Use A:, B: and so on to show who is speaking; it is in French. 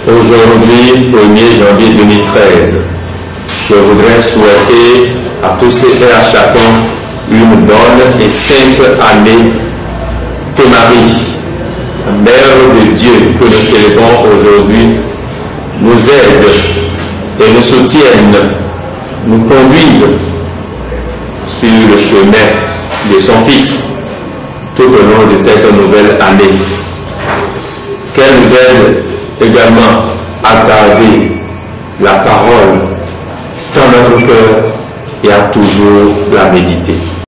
A: Aujourd'hui, 1er janvier 2013, je voudrais souhaiter à tous et à chacun une bonne et sainte année, que Marie, la Mère de Dieu que nous célébrons aujourd'hui, nous aide et nous soutienne, nous conduise sur le chemin de son Fils tout au long de cette nouvelle année. Qu'elle nous aide également à garder la parole dans notre cœur et à toujours la méditer.